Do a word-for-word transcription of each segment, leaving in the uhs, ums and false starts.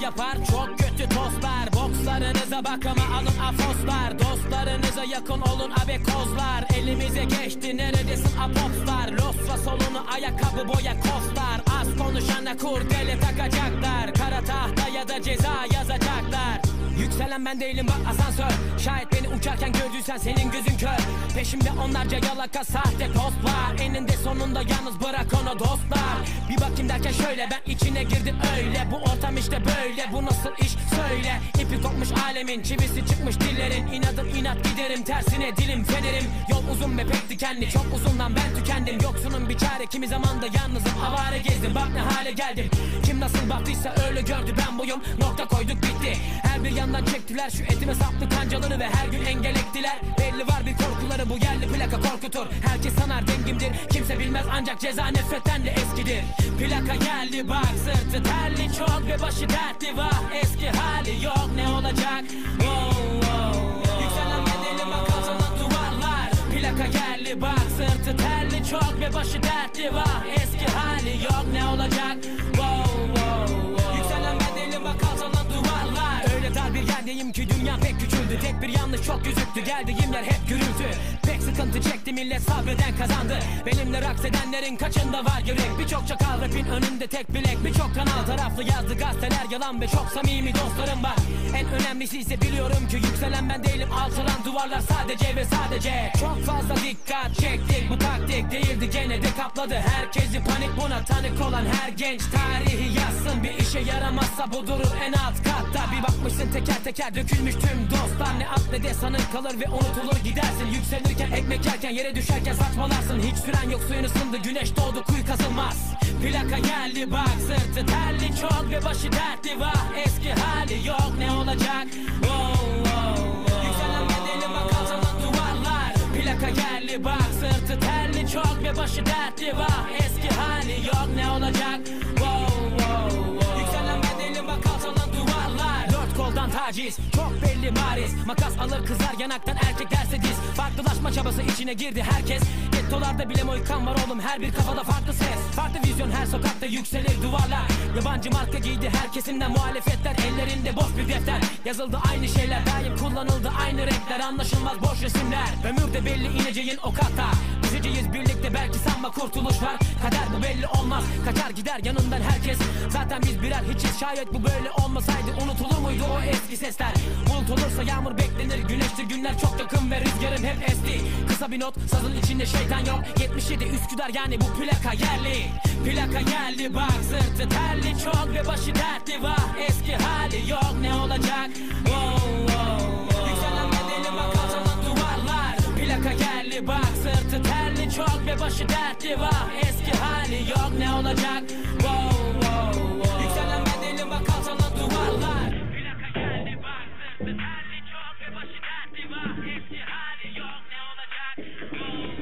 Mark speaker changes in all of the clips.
Speaker 1: yapar çok kötü tostlar. Bokslarınıza bakama alın afoslar. Dostlarınıza yakın olun abekozlar. Elimize geçti neredesin apopslar. Losra solunu ayakkabı boya kostlar. Az konuşana kurdele takacaklar. Kara tahta ya da ceza yazacaklar. Yükselen ben değilim bak asansör. Şayet beni uçarken gördüysen senin gözün kör. Peşimde onlarca yalaka sahte post var. Eninde sonunda yalnız bırak onu dostlar. Bir bakayım derken şöyle ben içine girdim öyle. Bu ortam işte böyle, bu nasıl iş söyle. İpi kopmuş alemin, çivisi çıkmış dillerin. İnadım inat giderim tersine dilim fenerim. Yol uzun ve pek dikenli, çok uzundan ben tükendim. Yoksunun bir çare, kimi zaman da yalnızım, avare gezdim. Bak ne hale geldim. Kim nasıl baktıysa öyle gördü, ben buyum. Nokta koyduk bitti. Her bir yandan çektiler şu etime saplı kancaları ve her gün engel ektiler. Belli var bir korkuları, bu yerli plaka korkutur. Herkes sanar dengimdir, kimse bilmez ancak ceza nefretten de eskidir. Plaka geldi bak, sırtı terli çok ve başı dertli var. Eski hali yok, ne olacak? Oh, oh, oh. Yükselen bedeli bak altından duvarlar. Plaka geldi bak, sırtı terli çok ve başı dertli var. Eski hali yok, ne olacak? Oh, oh, oh. Yükselen bedeli bak altından duvarlar. Öyle dar bir yerdeyim ki dünya pek küçüldü. Tek bir yanlış çok gözüktü, geldiğim yer hep gürültü. Pek sıkıntı çekti millet, sabreden kazandı. Benimle raks edenlerin kaçında var yürek. Birçok çakal rapin önünde tek bilek. Birçok kanal taraflı yazdı gazeteler yalan ve çok samimi dostlarım var. En önemlisi ise biliyorum ki yükselen ben değilim, alçalan duvarlar sadece ve sadece. Çok fazla dikkat çektik, bu taktik değildi, gene de kapladı herkesi panik. Buna tanık olan her genç tarihi yazsın. Bir işe yaramazsa bu durur en alt katta. Bir bakmışsın teker teker dökülmüş tüm dostlar. Ne at ne de sanır kalır ve unutulur gidersin. Yükselirken ekmek yerken yere düşerken saçmalarsın. Hiç süren yok, suyun ısındı, güneş doğdu, kuyu kazılmaz. Plaka geldi bak, sırtı terli çok ve başı dertli var. Eski hali yok, ne olacak? Oh, oh, oh. Yükselen bedeli bak altından duvarlar. Plaka geldi bak, sırtı terli çok ve başı dertli var. Eski hali yok, ne olacak? Oh, oh, oh. Yükselen bedeli bak altından duvarlar. Dört koldan taciz, çok belli bariz. Makas alır kızar yanaktan, erkek derse diz. Farklılaşma çabası içine girdi herkes. Gettolarda bile moykan var oğlum, her bir kafada farklı ses. Farklı vizyon, her sokakta yükselir duvarlar. Yabancı marka giydi her kesimden muhalefetler. Ellerinde boş bir defter, yazıldı aynı şeyler. Daim kullanıldı aynı renkler, anlaşılmaz boş resimler. Ömürde belli ineceğin o kata. Üzeceğiz birlikte, belki sanma kurtuluş var. Kader bu belli olmaz, kaçar gider yanından herkes. Zaten biz birer hiçiz, şayet bu böyle olmasaydı unutulur muydu o eski sesler? Bulut olursa yağmur beklenir, güneştir günler çok yakın ve rüzgarın hep esti. Kısa bir not, sazın içinde şeytan yok. Yetmiş yedi Üsküdar, yani bu plaka yerli. Plaka geldi bak, sırtı terli çok ve başı dertli var. Eski hali yok, ne olacak? Oh, oh, oh. Yükselen bedeli bak altından duvarlar. Plaka geldi bak, sırtı terli çok ve başı dertli var. Eski hali yok, ne olacak? Oh, oh, oh. Yükselen bedeli bak altından duvarlar. Plaka geldi bak, sırtı terli çok ve başı dertli var. Eski hali yok, ne olacak? Oh,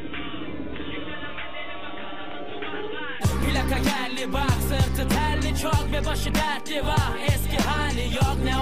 Speaker 1: oh. Yükselen bedeli bak altından duvarlar. Plaka geldi bak, sırtı terli çok ve başı dertli var. Eski hali yok, ne